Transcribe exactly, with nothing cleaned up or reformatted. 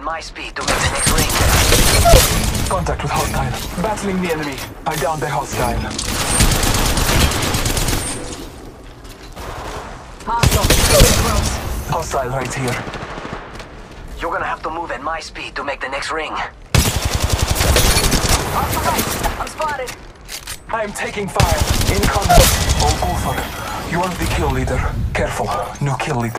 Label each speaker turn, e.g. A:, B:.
A: my speed to make the next ring.
B: Contact with hostile. Battling the enemy. I downed the hostile.
C: Hostile.
B: Hostile right here.
A: You're gonna have to move at my speed to make the next ring.
C: Off the right. I'm spotted.
B: I am taking fire. In contact. Oh, Ulfar. You are the kill leader. Careful. New kill leader.